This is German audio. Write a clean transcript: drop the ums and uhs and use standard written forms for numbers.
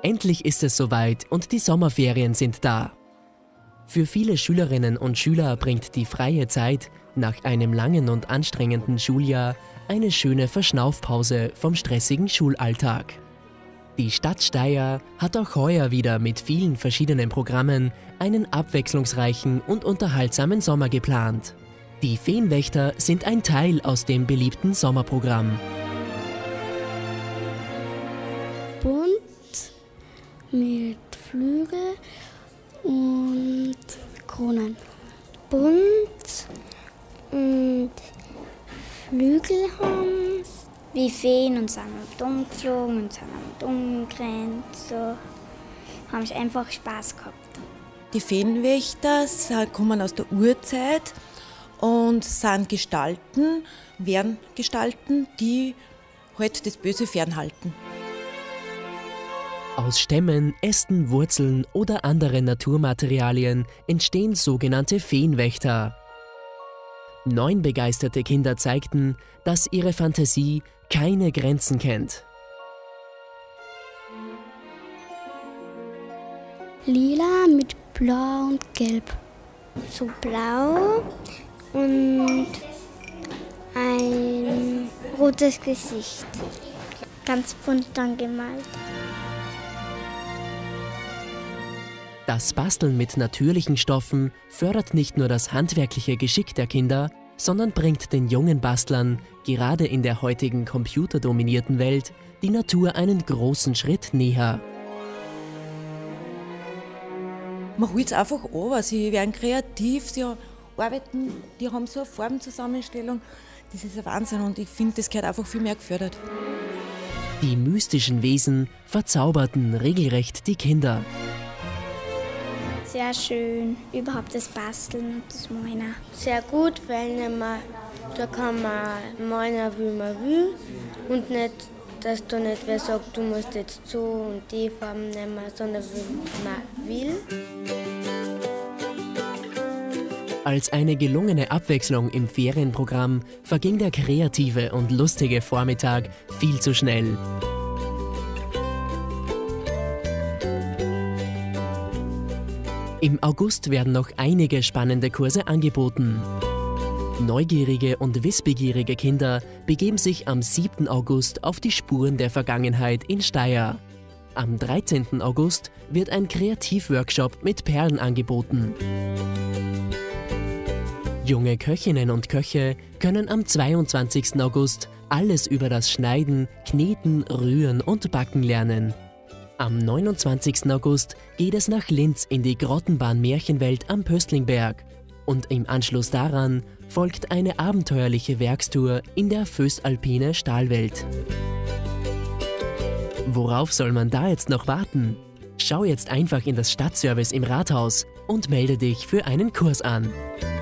Endlich ist es soweit und die Sommerferien sind da. Für viele Schülerinnen und Schüler bringt die freie Zeit nach einem langen und anstrengenden Schuljahr eine schöne Verschnaufpause vom stressigen Schulalltag. Die Stadt Steyr hat auch heuer wieder mit vielen verschiedenen Programmen einen abwechslungsreichen und unterhaltsamen Sommer geplant. Die Feenwächter sind ein Teil aus dem beliebten Sommerprogramm. Bunt mit Flügel und Kronen. Bunt und Flügel haben wie Feen und sind am geflogen und sind am gerannt. So haben ich einfach Spaß gehabt. Die Feenwächter kommen aus der Urzeit und sind wären Gestalten, die halt das Böse fernhalten. Aus Stämmen, Ästen, Wurzeln oder anderen Naturmaterialien entstehen sogenannte Feenwächter. 9 begeisterte Kinder zeigten, dass ihre Fantasie keine Grenzen kennt. Lila mit Blau und Gelb. So blau und ein rotes Gesicht. Ganz bunt dann gemalt. Das Basteln mit natürlichen Stoffen fördert nicht nur das handwerkliche Geschick der Kinder, sondern bringt den jungen Bastlern, gerade in der heutigen computerdominierten Welt, die Natur einen großen Schritt näher. Man holt es einfach an, sie werden kreativ, sie arbeiten, die haben so eine Farbenzusammenstellung. Das ist ein Wahnsinn und ich finde, das gehört einfach viel mehr gefördert. Die mystischen Wesen verzauberten regelrecht die Kinder. Sehr schön, überhaupt das Basteln und das Malen. Sehr gut, weil da kann man malen, wie man will und nicht, dass du nicht wer sagt, du musst jetzt so und die Farben nehmen, sondern wie man will. Als eine gelungene Abwechslung im Ferienprogramm verging der kreative und lustige Vormittag viel zu schnell. Im August werden noch einige spannende Kurse angeboten. Neugierige und wissbegierige Kinder begeben sich am 7. August auf die Spuren der Vergangenheit in Steyr. Am 13. August wird ein Kreativworkshop mit Perlen angeboten. Junge Köchinnen und Köche können am 22. August alles über das Schneiden, Kneten, Rühren und Backen lernen. Am 29. August geht es nach Linz in die Grottenbahn Märchenwelt am Pöstlingberg und im Anschluss daran folgt eine abenteuerliche Werkstour in der Föstalpine Stahlwelt. Worauf soll man da jetzt noch warten? Schau jetzt einfach in das Stadtservice im Rathaus und melde dich für einen Kurs an.